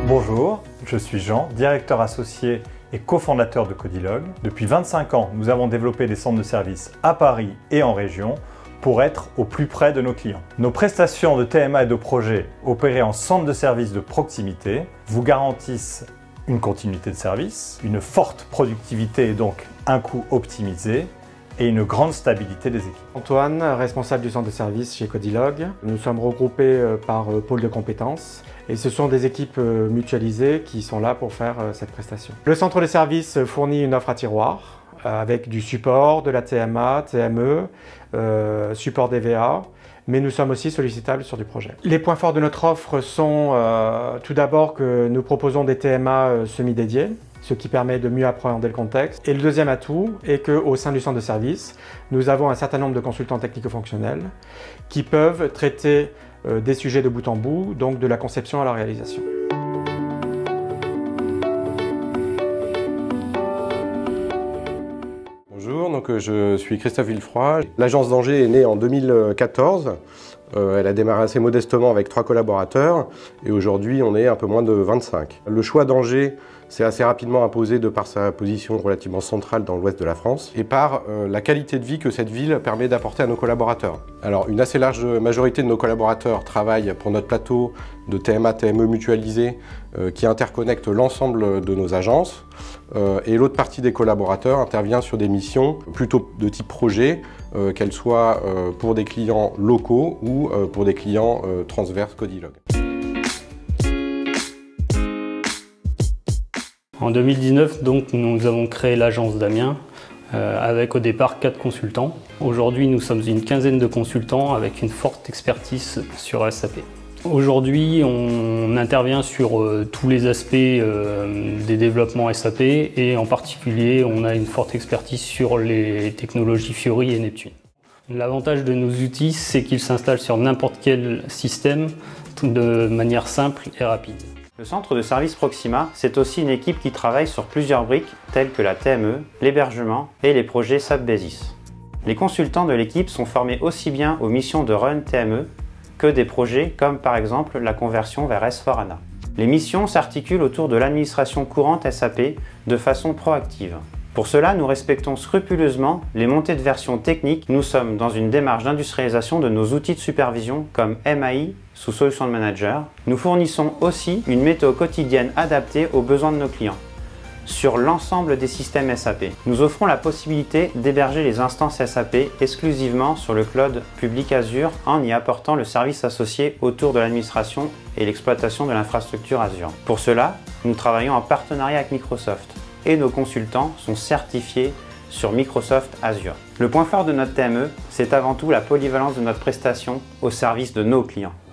Bonjour, je suis Jean, directeur associé et cofondateur de Codilog. Depuis 25 ans, nous avons développé des centres de services à Paris et en région pour être au plus près de nos clients. Nos prestations de TMA et de projet opérées en centre de services de proximité vous garantissent une continuité de service, une forte productivité et donc un coût optimisé et une grande stabilité des équipes. Antoine, responsable du centre de service chez Codilog. Nous sommes regroupés par pôle de compétences et ce sont des équipes mutualisées qui sont là pour faire cette prestation. Le centre de service fournit une offre à tiroir avec du support, de la TMA, TME, support DVA, mais nous sommes aussi sollicitables sur du projet. Les points forts de notre offre sont tout d'abord que nous proposons des TMA semi-dédiés, ce qui permet de mieux appréhender le contexte. Et le deuxième atout est qu'au sein du centre de service, nous avons un certain nombre de consultants technico-fonctionnels qui peuvent traiter des sujets de bout en bout, donc de la conception à la réalisation. Bonjour, je suis Christophe Villefroy. L'agence d'Angers est née en 2014. Elle a démarré assez modestement avec 3 collaborateurs et aujourd'hui on est un peu moins de 25. Le choix d'Angers s'est assez rapidement imposé de par sa position relativement centrale dans l'ouest de la France et par la qualité de vie que cette ville permet d'apporter à nos collaborateurs. Alors une assez large majorité de nos collaborateurs travaillent pour notre plateau de TMA, TME mutualisé qui interconnecte l'ensemble de nos agences et l'autre partie des collaborateurs intervient sur des missions plutôt de type projet, qu'elles soient pour des clients locaux ou pour des clients transverses Codilog. En 2019, donc, nous avons créé l'agence d'Amiens avec au départ 4 consultants. Aujourd'hui, nous sommes une quinzaine de consultants avec une forte expertise sur SAP. Aujourd'hui, on intervient sur tous les aspects des développements SAP et en particulier, on a une forte expertise sur les technologies Fiori et Neptune. L'avantage de nos outils, c'est qu'ils s'installent sur n'importe quel système de manière simple et rapide. Le centre de service Proxima, c'est aussi une équipe qui travaille sur plusieurs briques telles que la TME, l'hébergement et les projets SAP Basis. Les consultants de l'équipe sont formés aussi bien aux missions de Run TME que des projets comme par exemple la conversion vers S/4HANA. Les missions s'articulent autour de l'administration courante SAP de façon proactive. Pour cela, nous respectons scrupuleusement les montées de version techniques. Nous sommes dans une démarche d'industrialisation de nos outils de supervision comme MAI sous Solution Manager. Nous fournissons aussi une météo quotidienne adaptée aux besoins de nos clients sur l'ensemble des systèmes SAP. Nous offrons la possibilité d'héberger les instances SAP exclusivement sur le cloud public Azure en y apportant le service associé autour de l'administration et l'exploitation de l'infrastructure Azure. Pour cela, nous travaillons en partenariat avec Microsoft et nos consultants sont certifiés sur Microsoft Azure. Le point fort de notre TME, c'est avant tout la polyvalence de notre prestation au service de nos clients.